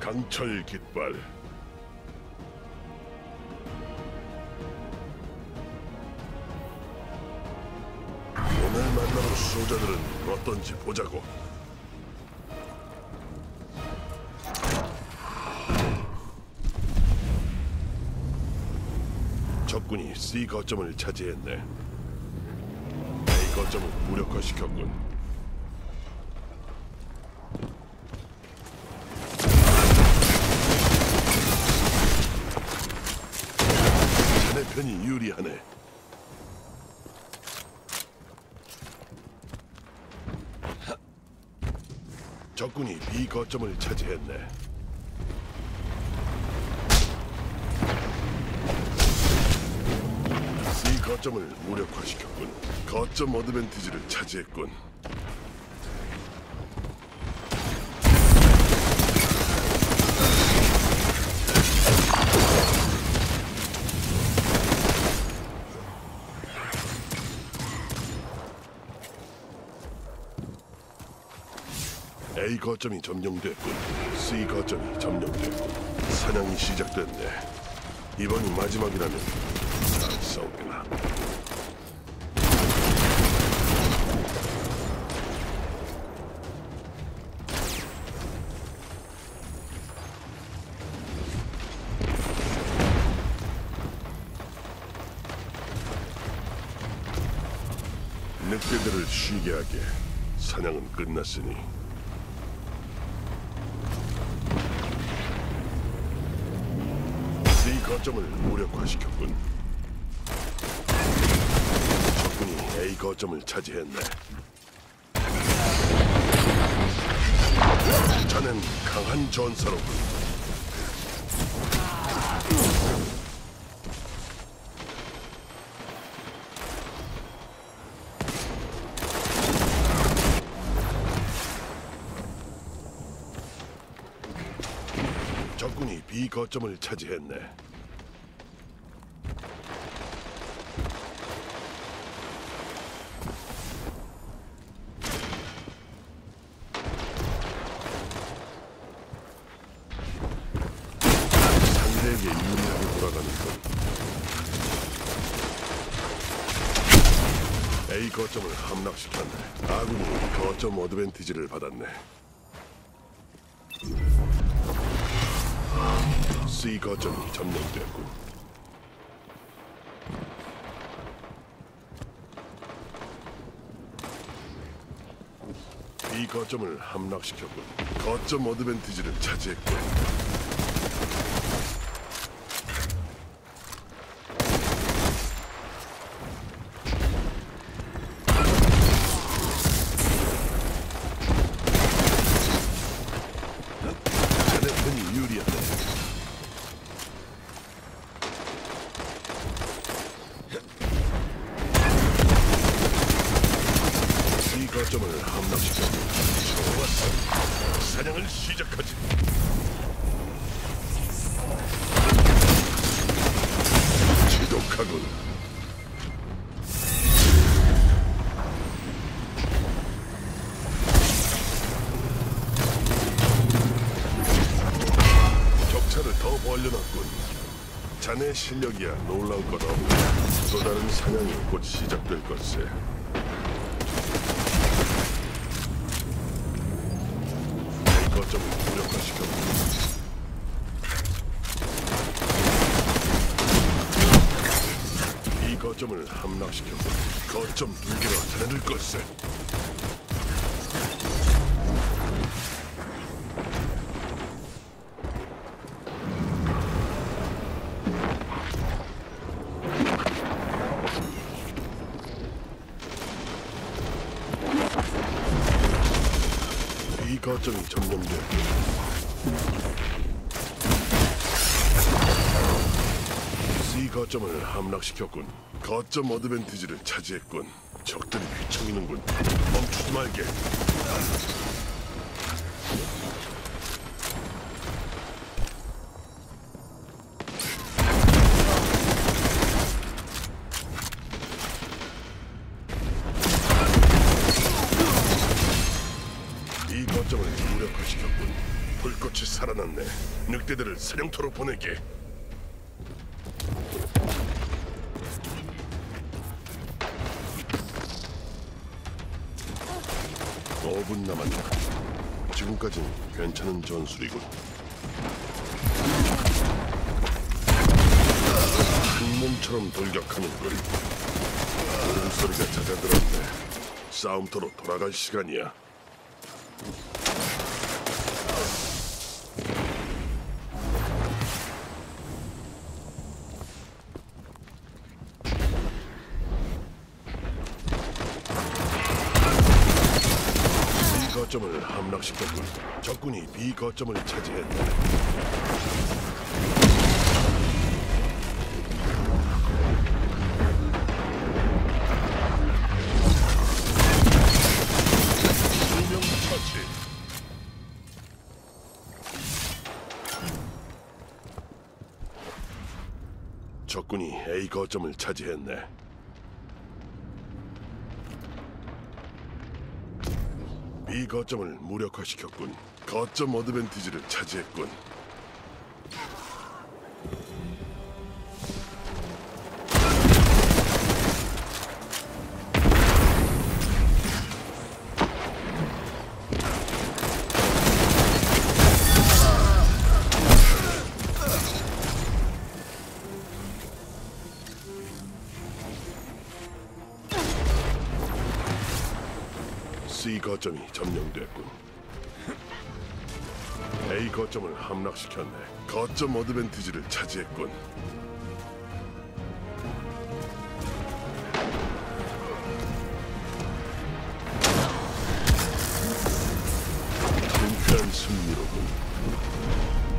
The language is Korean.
강철 깃발. 오늘 만나는 수호자들은 어떤지 보자고. 적군이 C 거점을 차지했네. A 거점을 무력화시켰군. 자네 편이 유리하네. 적군이 B 거점을 차지했네. C 거점을 무력화시켰군. 거점 어드밴티지를 차지했군. A 거점이 점령됐군. C 거점이 점령됐군. 사냥이 시작됐네. 이번이 마지막이라면 잘 싸우구나. 늑대들을 쉬게 하게. 사냥은 끝났으니. C 거점을 무력화시켰군. 적군이 A 거점을 차지했네. 자넨 강한 전사로군. 적군이 B 거점을 차지했네. 상대에게 유리하게 돌아가는 것. A 거점을 함락시켰네. 아군이 거점 어드밴티지를 받았네. C 거점이 점령됐군. B 거점을 함락시켰군. 거점 어드밴티지를 차지했군. 자네 편이 유리하네. 거점을 함락시켰고 좋았어. 사냥을 시작하지. 지독하군. 격차를 더 벌려놨군. 자네 실력이야 놀라울 것 없네. 또 다른 사냥이 곧 시작될 걸세. 거점을 무력화시켰고 이 거점을 함락시켰고 거점 두 개가 자네들 걸세. 이 거점이 점령됐고 C 거점을 함락시켰군. 거점 어드밴티지를 차지했군. 적들이 휘청이는군. 멈추지 말게. 이 거점을 무력화시켰군. 불꽃이 다시 살아났네. 늑대들을 사냥터로 보내게. 오 분 남았다. 지금까진 괜찮은 전술이군. 한 몸처럼 돌격하는군. 울음소리가 잦아들었네. 싸움터로 돌아갈 시간이야. B 거점을 함락시켰군. 적군이 B 거점을 차지했다. 두명 처치. 적군이 A 거점을 차지했네. B 거점을 무력화시켰군. 거점 어드밴티지를 차지했군. C 거점이 점령됐군. A 거점을 함락시켰네. 거점 어드밴티지를 차지했군. 통쾌한 승리로군.